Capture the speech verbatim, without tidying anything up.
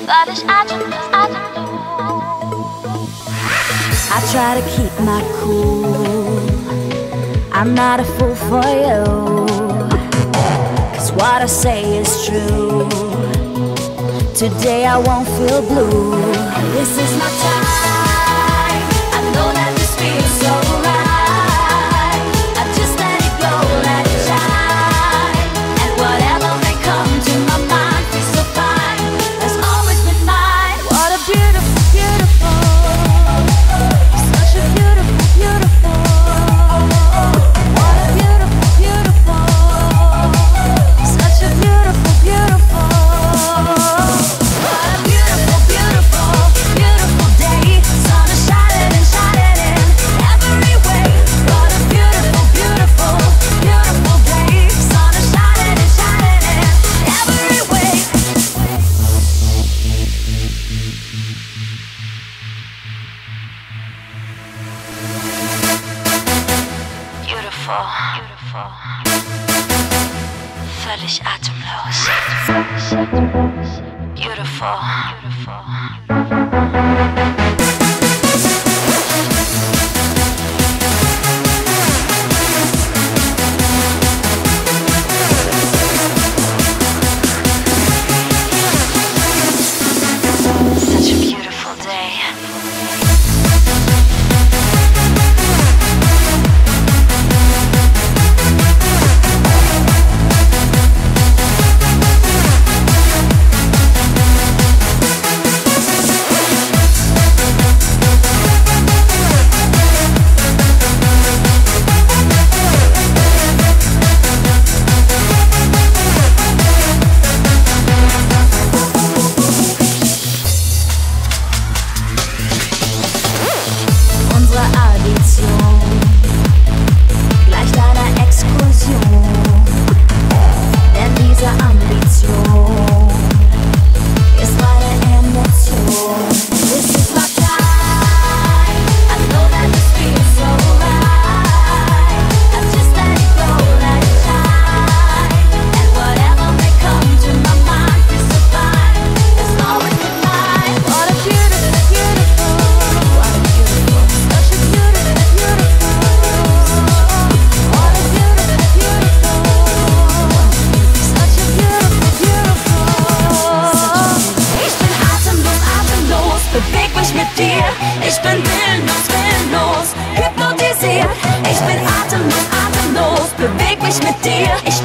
Völlig atemlos, atemlos. I try to keep my cool. I'm not a fool for you, 'cause what I say is true. Today I won't feel blue. This is my time. I know that this feels so right. I just let it go, let it shine. And whatever may come to my mind feels so fine. That's always been mine. What a beautiful, beautiful, such a beautiful, beautiful. What a beautiful, beautiful, such a beautiful, beautiful. What a beautiful, beautiful, beautiful day. Sun is shining and shining in every way. What a beautiful, beautiful, beautiful day. Sun is shining and shining in every way. Beautiful, beautiful. Völlig atemlos. Beautiful, beautiful. Such a beautiful day. Unsere Addition gleicht einer Exkursion, denn diese Ambition ist meine Emotion. This is my time. I know that this feels so right. I just let it go, let it shine. And whatever may come to my mind feels so fine. It's always been mine. What a beautiful, beautiful, what a beautiful, such a beautiful, beautiful. What a beautiful, beautiful, such a beautiful, beautiful. Ich bin atemlos, atemlos, beweg mich mit dir. Ich bin willenlos, willenlos, hypnotisiert. Ich bin atemlos, atemlos, beweg mich mit dir. Ich